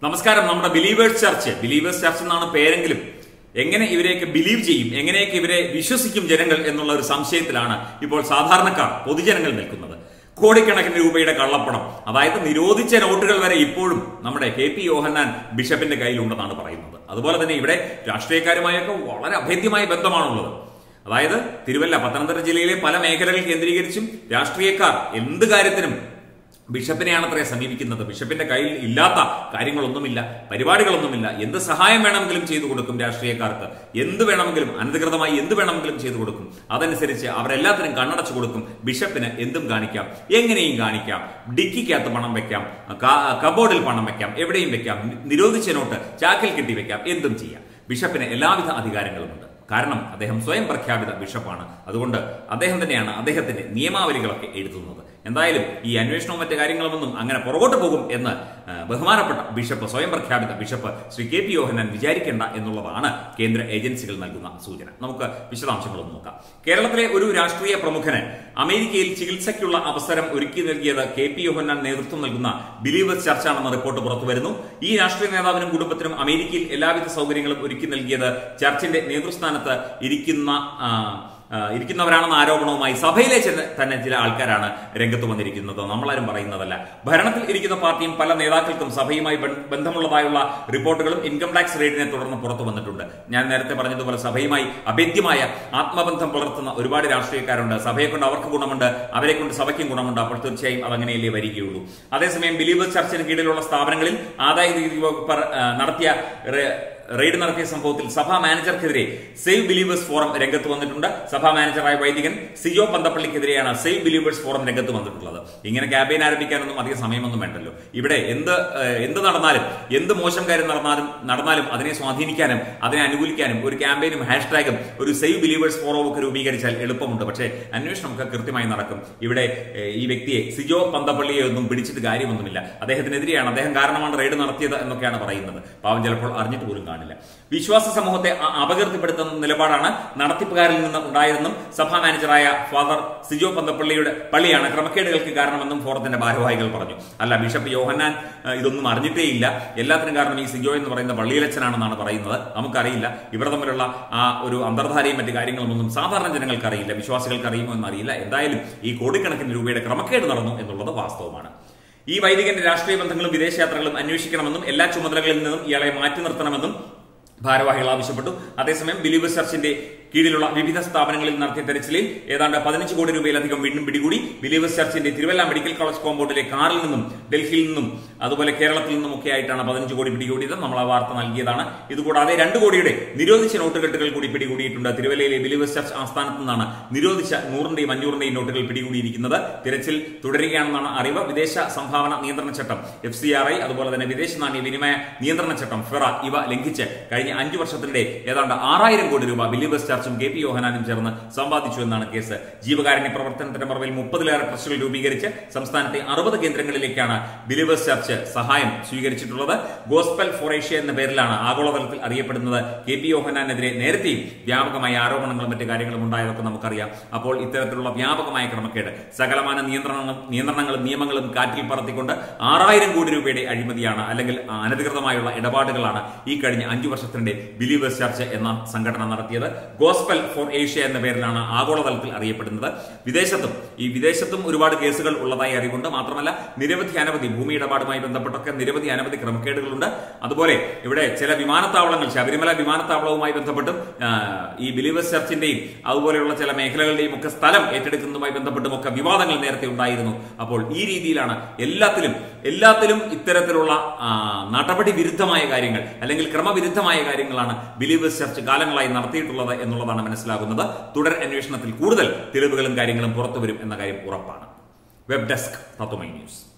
നമസ്കാരം. നമ്മുടെ believers church എന്നാണ് പേരെങ്കിലും എങ്ങനെ ഇവരെയൊക്കെ ബിലീവ് ചെയ്യും, എങ്ങനെയൊക്കെ ഇവരെ വിശ്വസിക്കും ജനങ്ങൾ എന്നുള്ള ഒരു സംശയത്തിലാണ് ഇപ്പോൾ സാധാരണക്കാർ, പൊതുജനങ്ങൾ നിൽക്കുന്നത്. കോടിക്കണക്കിന് രൂപയുടെ കള്ളപ്പണം, അതായത് നിരോധിച്ച നോട്ടുകൾ വരെ ഇപ്പോഴും നമ്മുടെ KP യോഹന്നാൻ ബിഷപ്പിന്റെ കയ്യിലുണ്ടെന്നാണ് പറയുന്നത്. അതുപോലെ തന്നെ ഇവിടെ രാഷ്ട്രീയക്കാരുമായൊക്കെ വളരെ അഭേദ്യമായ ബന്ധമാണുള്ളത്. അതായത് തിരുവല്ല, പത്തനംതിട്ട ജില്ലയിലെ പല മേഖലകൾ കേന്ദ്രീകരിച്ചും രാഷ്ട്രീയക്കാർ എന്ത് കാര്യത്തിനും ബിഷപ്പിനെയാണ് അത്രേ സമീപിക്കുന്നത്. ബിഷപ്പിന്റെ കയ്യിൽ ഇല്ലാത്ത കാര്യങ്ങളൊന്നുമില്ല, പരിപാടികളൊന്നുമില്ല. എന്ത് സഹായം വേണമെങ്കിലും ചെയ്തു കൊടുക്കും രാഷ്ട്രീയക്കാർക്ക്. എന്ത് വേണമെങ്കിലും, അനധികൃതമായി എന്ത് വേണമെങ്കിലും ചെയ്തു കൊടുക്കും. അതനുസരിച്ച് അവരെല്ലാത്തിനും കണ്ണടച്ചു കൊടുക്കും. ബിഷപ്പിന് എന്തും കാണിക്കാം, എങ്ങനെയും കാണിക്കാം. ഡിക്കിക്കകത്ത് പണം വെക്കാം, കബോർഡിൽ പണം വെക്കാം, എവിടെയും വെക്കാം. നിരോധിച്ച നോട്ട് ചാക്കിൽ കെട്ടി വെക്കാം, എന്തും ചെയ്യാം. ബിഷപ്പിന് എല്ലാവിധ അധികാരങ്ങളുമുണ്ട്. കാരണം അദ്ദേഹം സ്വയം പ്രഖ്യാപിത ബിഷപ്പാണ്. അതുകൊണ്ട് അദ്ദേഹം തന്നെയാണ് അദ്ദേഹത്തിന്റെ നിയമാവലികളൊക്കെ എഴുതുന്നത്. എന്തായാലും ഈ അന്വേഷണവും മറ്റു കാര്യങ്ങളുമൊന്നും അങ്ങനെ പുറകോട്ട് പോകും എന്ന് ബഹുമാനപ്പെട്ട ബിഷപ്പ്, സ്വയം പ്രഖ്യാപിത ബിഷപ്പ് ശ്രീ KP യോഹന്നാൻ വിചാരിക്കേണ്ട എന്നുള്ളതാണ് കേന്ദ്ര ഏജൻസികൾ നൽകുന്ന സൂചന. നമുക്ക് വിശദാംശങ്ങളൊന്ന് നോക്കാം. കേരളത്തിലെ ഒരു രാഷ്ട്രീയ പ്രമുഖന് അമേരിക്കയിൽ ചികിത്സയ്ക്കുള്ള അവസരം ഒരുക്കി നൽകിയത് KP യോഹന്നാൻ നേതൃത്വം നൽകുന്ന ബിലീവേഴ്സ് ചർച്ചാണെന്ന റിപ്പോർട്ട് പുറത്തുവരുന്നു. ഈ രാഷ്ട്രീയ നേതാവിനും കുടുംബത്തിനും അമേരിക്കയിൽ എല്ലാവിധ സൗകര്യങ്ങളും ഒരുക്കി നൽകിയത് ചർച്ചിന്റെ നേതൃസ്ഥാനത്ത് ഇരിക്കുന്നവരാണെന്ന ആരോപണവുമായി സഭയിലെ തന്നെ ചില ആൾക്കാരാണ് രംഗത്ത് വന്നിരിക്കുന്നത്. നമ്മളാരും പറയുന്നതല്ല. ഭരണത്തിൽ ഇരിക്കുന്ന പാർട്ടിയും പല നേതാക്കൾക്കും സഭയുമായി ബന്ധമുള്ളതായുള്ള റിപ്പോർട്ടുകളും ഇൻകം ടാക്സ് റെയ്ഡിനെ തുടർന്ന് പുറത്തു വന്നിട്ടുണ്ട്. ഞാൻ നേരത്തെ പറഞ്ഞതുപോലെ സഭയുമായി അഭേദ്യമായ ആത്മബന്ധം പുലർത്തുന്ന ഒരുപാട് രാഷ്ട്രീയക്കാരുണ്ട്. സഭയെ കൊണ്ട് അവർക്ക് ഗുണമുണ്ട്, അവരെ കൊണ്ട് സഭയ്ക്കും ഗുണമുണ്ട്. അപ്പോൾ തീർച്ചയായും അതങ്ങനെയല്ലേ വരികയുള്ളൂ. അതേസമയം ബിലീവേഴ്സ് ചർച്ചിന് കീഴിലുള്ള സ്ഥാപനങ്ങളിൽ ആദായ നികുതി വകുപ്പ് റെയ്ഡ് നടത്തിയ സംഭവത്തിൽ സഭാ മാനേജർക്കെതിരെ സേവ് ബിലീവേഴ്സ് ഫോറം രംഗത്ത് വന്നിട്ടുണ്ട്. സഭാ മാനേജറായ വൈദികൻ സിജോ പന്തപ്പള്ളിക്കെതിരെയാണ് സേവ് ബിലീവേഴ്സ് ഫോറം രംഗത്ത് വന്നിട്ടുള്ളത്. ഇങ്ങനെ ക്യാമ്പയിൻ ആരംഭിക്കാനൊന്നും അധികം സമയമൊന്നും വേണ്ടല്ലോ. ഇവിടെ എന്ത് നടന്നാലും, എന്ത് മോശം കാര്യം നടന്നാലും അതിനെ സ്വാധീനിക്കാനും അതിനെ അനുകൂലിക്കാനും ഒരു ക്യാമ്പയിനും ഹാഷ്ടാഗും ഒരു സേവ് ബിലീവേഴ്സ് ഫോറവും ഒക്കെ രൂപീകരിച്ചാൽ എളുപ്പമുണ്ട്. പക്ഷേ അന്വേഷണമൊക്കെ കൃത്യമായി നടക്കും. ഇവിടെ ഈ വ്യക്തിയെ, സിജോ പന്തപ്പള്ളിയെ ഒന്നും പിടിച്ചിട്ട് കാര്യമൊന്നുമില്ല. അദ്ദേഹത്തിനെതിരെയാണ്, അദ്ദേഹം കാരണമാണ് റെയ്ഡ് നടത്തിയത് എന്നൊക്കെയാണ് പറയുന്നത്. പാവം ചിലപ്പോൾ അറിഞ്ഞിട്ട് പോലും കാണില്ല. വിശ്വാസ സമൂഹത്തെ അപകീർത്തിപ്പെടുത്തുന്ന നിലപാടാണ് നടത്തിപ്പുകാരിൽ നിന്ന് ഉണ്ടായതെന്നും സഭാ മാനേജറായ ഫാദർ സിജോ പള്ളിയാണ് ക്രമക്കേടുകൾക്ക് കാരണമെന്നും ഫോറത്തിന്റെ ഭാരവാഹികൾ പറഞ്ഞു. അല്ല, ബിഷപ്പ് യോഹന്നാൻ ഇതൊന്നും അറിഞ്ഞിട്ടേയില്ല. എല്ലാത്തിനും കാരണം ഈ സിജോ എന്ന് പറയുന്ന പള്ളിയിലച്ഛനാണെന്നാണ് പറയുന്നത്. നമുക്കറിയില്ല. ഇവർ തമ്മിലുള്ള ആ ഒരു അന്തർധാരയും മറ്റു കാര്യങ്ങളൊന്നും സാധാരണ ജനങ്ങൾക്ക് അറിയില്ല, വിശ്വാസികൾക്ക് അറിയുമോ എന്നറിയില്ല. എന്തായാലും ഈ കോടിക്കണക്കിന് രൂപയുടെ ക്രമക്കേട് നടന്നു എന്നുള്ളത് വാസ്തവമാണ്. ഈ വൈദികന്റെ രാഷ്ട്രീയ ബന്ധങ്ങളും വിദേശയാത്രകളും അന്വേഷിക്കണമെന്നും എല്ലാ ചുമതലകളിൽ നിന്നും ഇയാളെ മാറ്റി നിർത്തണമെന്നും ഭാരവാഹികൾ ആവശ്യപ്പെട്ടു. അതേസമയം ബിലീവേഴ്സ് ചർച്ചിന്റെ കീഴിലുള്ള വിവിധ സ്ഥാപനങ്ങളിൽ നടത്തിയ തെരച്ചിലിൽ ഏതാണ്ട് 15 കോടി രൂപയിലധികം വീണ്ടും പിടികൂടി. ബിലീവേഴ്സ് ചർച്ചിന്റെ തിരുവല്ല മെഡിക്കൽ കോളേജ് കോമ്പൗണ്ടിലെ കാറിൽ നിന്നും ഡൽഹിയിൽ നിന്നും അതുപോലെ കേരളത്തിൽ നിന്നുമൊക്കെ ആയിട്ടാണ് 15 കോടി പിടികൂടിയത്. നമ്മൾ ആ വാർത്ത നൽകിയതാണ്. ഇതുകൂടാതെ 2 കോടിയുടെ നിരോധിച്ച നോട്ടുകെട്ടുകൾ കൂടി പിടികൂടിയിട്ടുണ്ട്. തിരുവല്ലയിലെ ബിലീവേഴ്സ് ചർച്ച് ആസ്ഥാനത്ത് നിന്നാണ് നിരോധിച്ച 100ന്റെയും 500ന്റെയും നോട്ടുകൾ പിടികൂടിയിരിക്കുന്നത്. തിരച്ചിൽ തുടരുകയാണെന്നാണ് അറിവ്. വിദേശ സംഭാവന നിയന്ത്രണ ചട്ടം FCRI, അതുപോലെ തന്നെ വിദേശ നാണ്യ വിനിമയ നിയന്ത്രണ ചട്ടം FERA ഇവ ലംഘിച്ച് കഴിഞ്ഞ 5 വർഷത്തിനിടെ ഏതാണ്ട് 6000 കോടി രൂപ ബിലീവേഴ്സ് ചർച്ചും KP യോഹന്നാനും ചേർന്ന് സമ്പാദിച്ചു എന്നാണ് കേസ്. ജീവകാരുണ്യ പ്രവർത്തനത്തിന്റെ മറവിൽ 30ലേറെ ട്രസ്റ്റുകൾ രൂപീകരിച്ച് സംസ്ഥാനത്തെ 60 കേന്ദ്രങ്ങളിലേക്കാണ് ബിലീവേഴ്സ് ചർച്ച് സഹായം സ്വീകരിച്ചിട്ടുള്ളത്. ഗോസ്പൽ ഫോർ ഏഷ്യ എന്ന പേരിലാണ് ആഗോളതലത്തിൽ അറിയപ്പെടുന്നത്. KP യോഹന്നാനെതിരെ നേരത്തെയും വ്യാപകമായ ആരോപണങ്ങളും മറ്റു കാര്യങ്ങളും ഉണ്ടായതൊക്കെ നമുക്കറിയാം. അപ്പോൾ ഇത്തരത്തിലുള്ള വ്യാപകമായ ക്രമക്കേട്, സകലമാന നിയന്ത്രണങ്ങളും നിയമങ്ങളും കാറ്റിൽ പറത്തിക്കൊണ്ട് 6000 കോടി രൂപയുടെ അഴിമതിയാണ്, അല്ലെങ്കിൽ അനധികൃതമായുള്ള ഇടപാടുകളാണ് ഈ കഴിഞ്ഞ 5 വർഷത്തിനിടെ ബിലീവേഴ്സ് ചർച്ച് എന്ന സംഘടന നടത്തിയത്. ഗോസ്പൽ ഫോർ ഏഷ്യ എന്ന പേരിലാണ് ആഗോളതലത്തിൽ അറിയപ്പെടുന്നത്. വിദേശത്തും ഒരുപാട് കേസുകൾ ഉള്ളതായി അറിവുണ്ട്. മാത്രമല്ല അനവധി ഭൂമി ഇടപാടുമായി ബന്ധപ്പെട്ടൊക്കെ അനവധി ക്രമക്കേടുകളുണ്ട്. അതുപോലെ ഇവിടെ ചില വിമാനത്താവളങ്ങൾ, ശബരിമല വിമാനത്താവളവുമായി ബന്ധപ്പെട്ടും ഈ ബിലീവേഴ്സ് ചർച്ചിന്റെയും അതുപോലെയുള്ള ചില മേഖലകളുടെയും ഒക്കെ സ്ഥലം ഏറ്റെടുക്കുന്നതുമായി ബന്ധപ്പെട്ടും ഒക്കെ വിവാദങ്ങൾ നേരത്തെ ഉണ്ടായിരുന്നു. അപ്പോൾ ഈ രീതിയിലാണ് എല്ലാത്തിലും ഇത്തരത്തിലുള്ള നടപടി വിരുദ്ധമായ കാര്യങ്ങൾ, അല്ലെങ്കിൽ ക്രമവിരുദ്ധമായ കാര്യങ്ങളാണ് ബിലീവേഴ്സ് ചർച്ച് കാലങ്ങളായി നടത്തിയിട്ടുള്ളത് എന്നുള്ളതാണ് മനസ്സിലാകുന്നത്. തുടർ അന്വേഷണത്തിൽ കൂടുതൽ തെളിവുകളും കാര്യങ്ങളും പുറത്തുവരും എന്ന കാര്യം ഉറപ്പാണ്. Web desk Tatwamayi news.